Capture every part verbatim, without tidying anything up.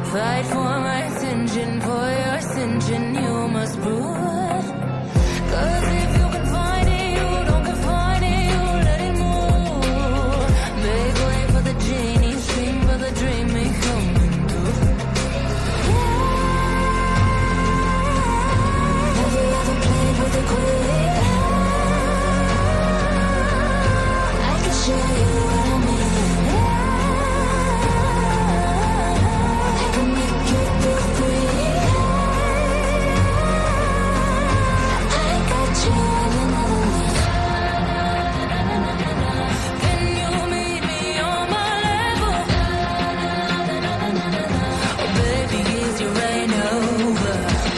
Fight for my attention, for your ascension, you must prove. Cause if you can find it, you don't confine it, you let it move. Make way for the genie, scream for the dream, may come into. Have you ever played with a queen? I can show you what I mean. I can make you feel free. I got you in another league. Can you meet me on my level? Oh baby, is your reign over?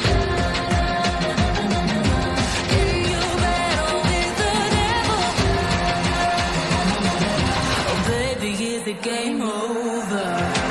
Can you battle with the devil? Oh baby, is the game over?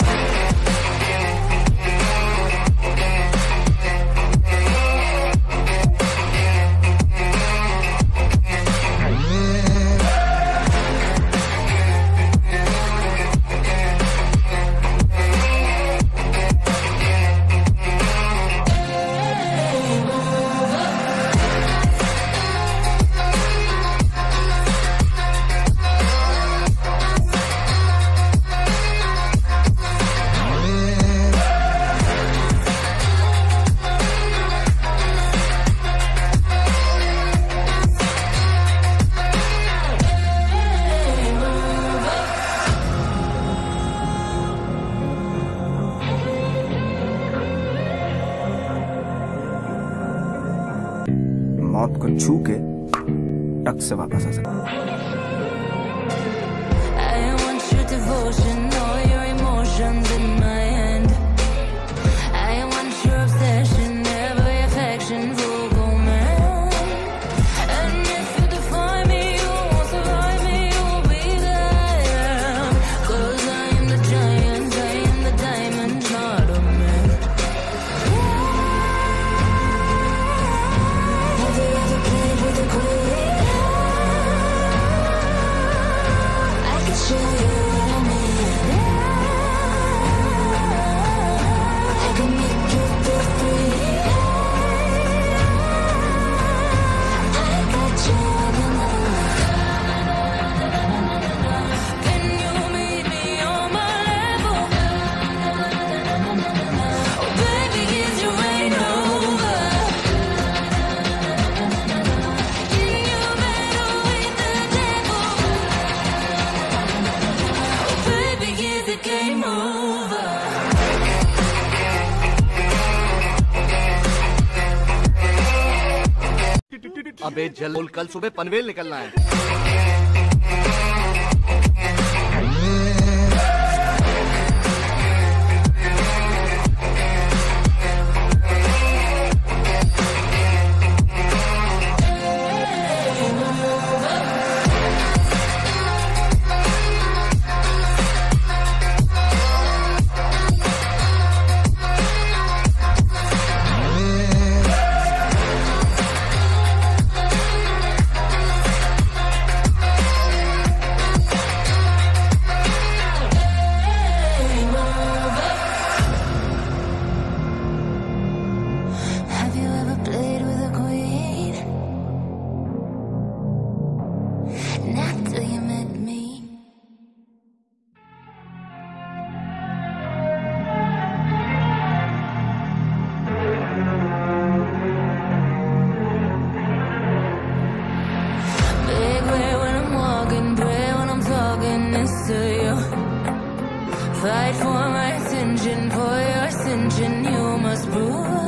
मौत को छू के टक से वापस आ सकता। I want your devotion, all your emotions in my hand. I want your obsession, every affection, vocal man. And if you define me, you won't survive me, you'll be there. Cause I am the giant, I am the diamond, not a man. Have you ever played with a queen? I can show you what I mean. I can make you feel free. I got you in another league. Can you meet me on my level? Oh baby, is your reign over? Can you battle with the devil? Oh baby, is the game over? अबे जल कल सुबह पनवेल निकलना है। Have you ever played with a queen? Not till you met me. Big way when I'm walking, pray when I'm talking this to you. Fight for my attention, for your ascension, you must prove.